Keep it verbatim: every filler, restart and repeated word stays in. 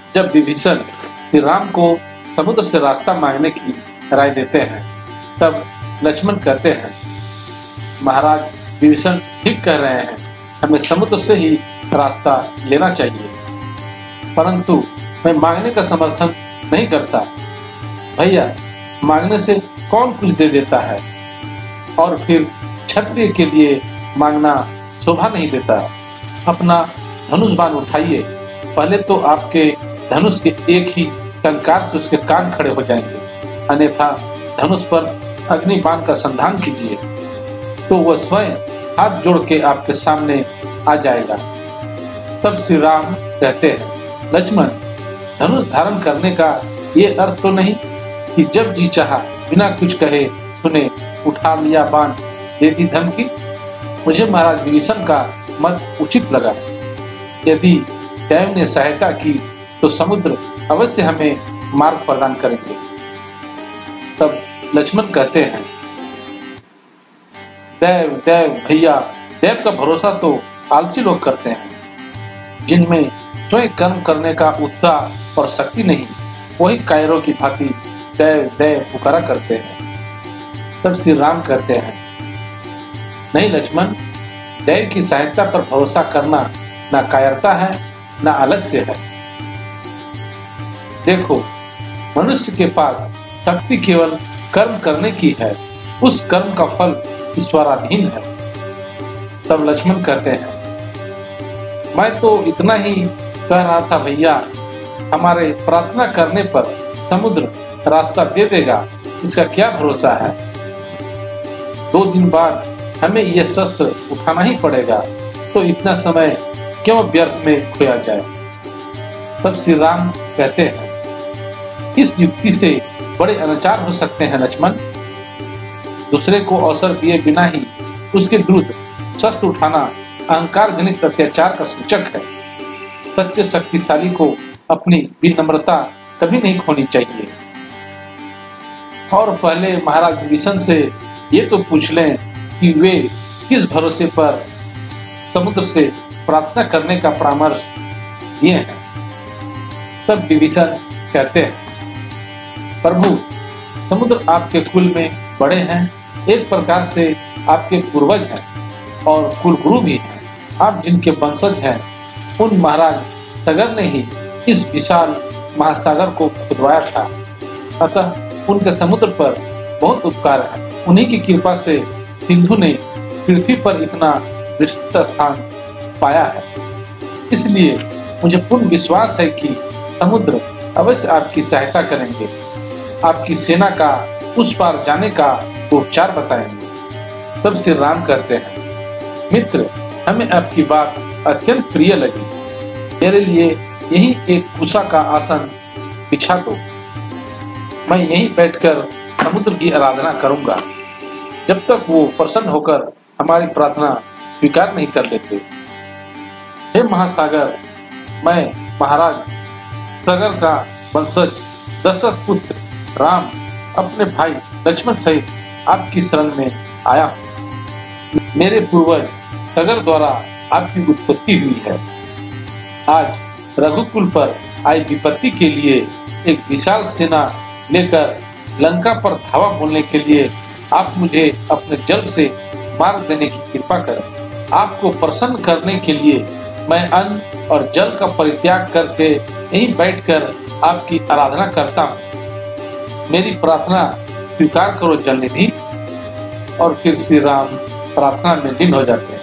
जब विभीषण श्री राम को समुद्र से रास्ता मांगने की राय देते हैं, तब लक्ष्मण कहते हैं, महाराज विभीषण ठीक कह रहे हैं, हमें समुद्र से ही रास्ता लेना चाहिए, परंतु मैं मांगने का समर्थन नहीं करता। भैया, मांगने से कौन कुछ दे देता है, और फिर क्षत्रिय के लिए मांगना शोभा नहीं देता। अपना धनुष बाण उठाइए, पहले तो आपके धनुष के एक ही टंकार से उसके कान खड़े हो जाएंगे, अन्यथा धनुष पर अग्नि बाण का संधान कीजिए, तो वह स्वयं हाथ जोड़ के आपके सामने आ जाएगा। तब श्री राम कहते हैं, लक्ष्मण, धनुष धारण करने का ये अर्थ तो नहीं कि जब जी चाहा बिना कुछ कहे सुने उठा लिया बाण, दे दी धमकी। मुझे महाराज विभीषण का मत उचित लगा। यदि दैव ने सहायता की तो समुद्र अवश्य हमें मार्ग प्रदान करेंगे। तब लक्ष्मण कहते हैं, दैव दैव भैया, दैव का भरोसा तो आलसी लोग करते हैं, जिनमें स्वयं कर्म करने का उत्साह और शक्ति नहीं, वही कायरों की भांति दैव दैव पुकारा करते हैं। तब श्री राम कहते हैं, नहीं लक्ष्मण, दैव की सहायता पर भरोसा करना ना कायरता है ना आलस्य है। देखो, मनुष्य के पास शक्ति केवल कर्म करने की है, उस कर्म का फल ईश्वराधीन है। तब लक्ष्मण कहते हैं, मैं तो इतना ही कह रहा था भैया, हमारे प्रार्थना करने पर समुद्र रास्ता दे देगा, इसका क्या भरोसा है। दो दिन बाद हमें यह शस्त्र उठाना ही पड़ेगा, तो इतना समय क्यों व्यर्थ में खोया जाए। तब श्री राम कहते हैं, इस युक्ति से बड़े अनाचार हो सकते हैं लक्ष्मण। दूसरे को अवसर दिए बिना ही उसके विरुद्ध शस्त्र उठाना अहंकार जनित अत्याचार का सूचक है। सच्चे शक्तिशाली को अपनी विनम्रता कभी नहीं खोनी चाहिए। और पहले महाराज विभीषण से ये तो पूछ लें कि वे किस भरोसे पर समुद्र से प्रार्थना करने का परामर्श दिए हैं। तब विभीषण कहते हैं, प्रभु, समुद्र आपके कुल में बड़े हैं, एक प्रकार से आपके पूर्वज हैं और कुल गुरु भी हैं। आप जिनके वंशज हैं, उन महाराज सगर ने ही इस विशाल महासागर को खुदवाया था, अतः उनके समुद्र पर बहुत उपकार है। उन्हीं की कृपा से सिंधु ने पृथ्वी पर इतना विस्तृत स्थान पाया है। इसलिए मुझे पूर्ण विश्वास है कि समुद्र अवश्य आपकी सहायता करेंगे, आपकी सेना का उस पार जाने का उपचार बताएंगे। तब श्री राम कहते हैं, मित्र, हमें आपकी बात अत्यंत प्रिय लगी। मेरे लिए यही एक कुशा का आसन बिछा दो, मैं यहीं बैठकर समुद्र की आराधना करूंगा, जब तक वो प्रसन्न होकर हमारी प्रार्थना स्वीकार नहीं कर लेते। हे महासागर, मैं महाराज सगर का वंशज दशरथ पुत्र राम अपने भाई लक्ष्मण सहित आपकी शरण में आया हूँ। मेरे पूर्वज सगर द्वारा आपकी उत्पत्ति हुई है। आज रघुकुल पर आई विपत्ति के लिए एक विशाल सेना लेकर लंका पर धावा बोलने के लिए आप मुझे अपने जल से मार्ग देने की कृपा करें। आपको प्रसन्न करने के लिए मैं अन्न और जल का परित्याग करके यहीं बैठकर आपकी आराधना करता हूँ। मेरी प्रार्थना स्वीकार करो जलनिधि। और फिर श्री राम प्रार्थना में लीन हो जाते हैं।